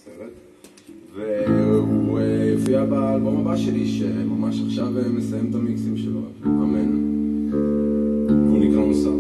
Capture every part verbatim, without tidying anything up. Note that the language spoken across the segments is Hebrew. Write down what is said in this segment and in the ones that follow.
סרט, והוא יופיע באלבום הבא שלי שממש עכשיו מסיים את המיקסים שלו, אמן, והוא נקרא מוסר.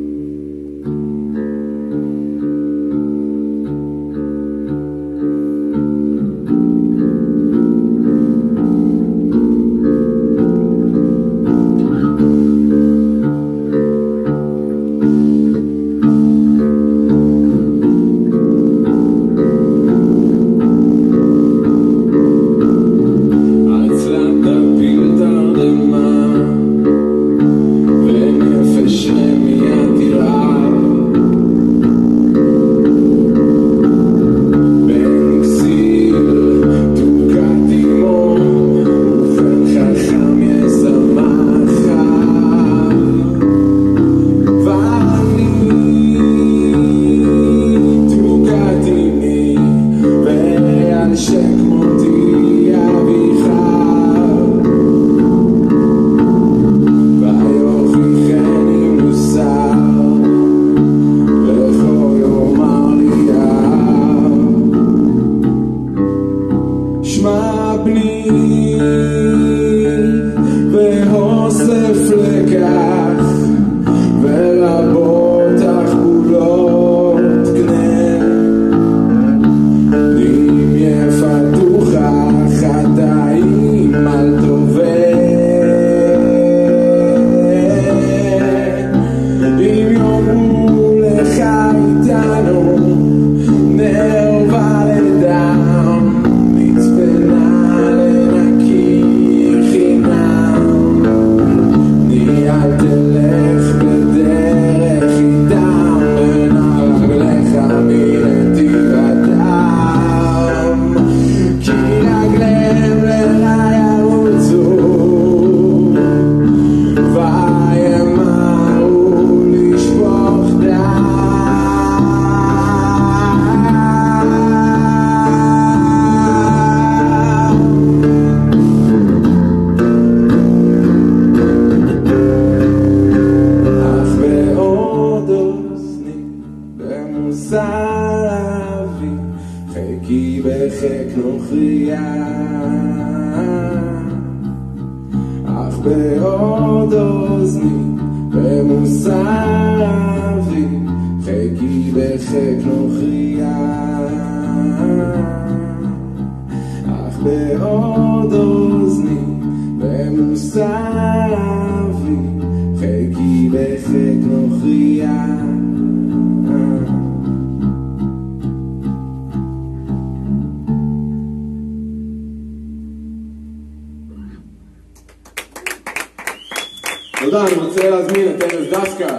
תודה, אני רוצה להזמין את ארז דסקל.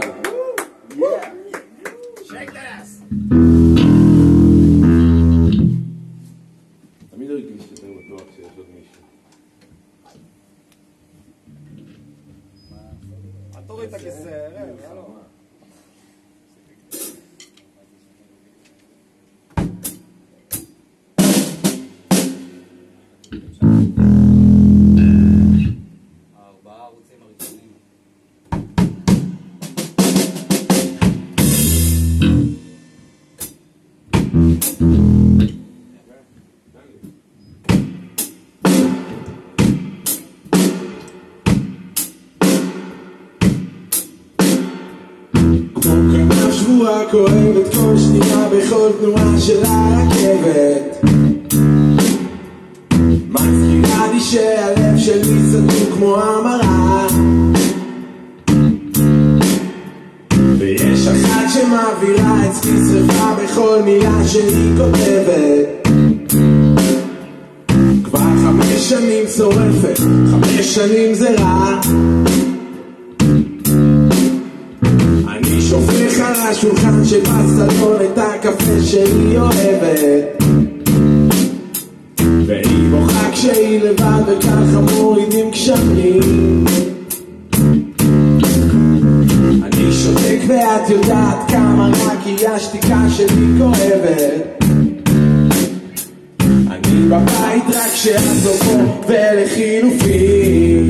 תמיד הרגיש יותר בטוח שיש עוד מישהו. אל תוריד את הכיסא, יאללה. כואבת כל שנייה בכל תנועה של הרכבת, מזכירה לי שהלב שלי סתום כמו המראה, ויש אחת שמעבירה אצלי שריפה בכל מילה שהיא כותבת. כבר חמש שנים שורפת, חמש שנים זה רע, אני שופך על השולחן שבסלון את הקפה שהיא אוהבת, והיא בוכה כשהיא לבד וככה מורידים גשמים. אני שותק ואת יודעת כמה רק היא השתיקה שלי כואבת. אני בבית רק כשאת לא פה ולחילופין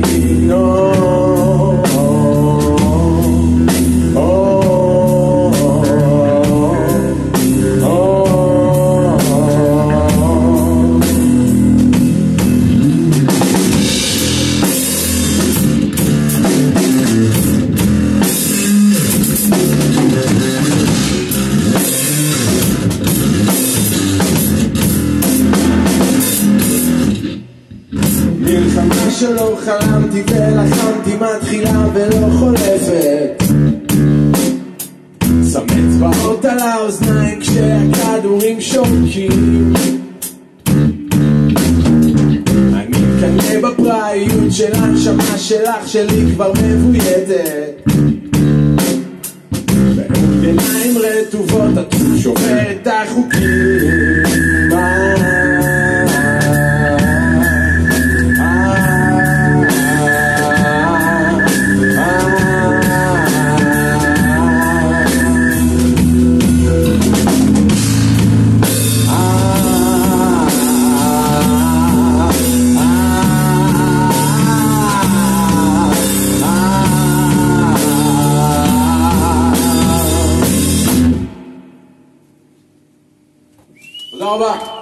שלא חלמתי ולחמתי, מתחילה ולא חולפת. שם אצבעות על האוזניים כשהכדורים שורקים. אני מתקנא בפראיות של הנשמה שלך, שלי כבר מבויתת. בעיניים רטובות את שובר את החוקים. תודה רבה.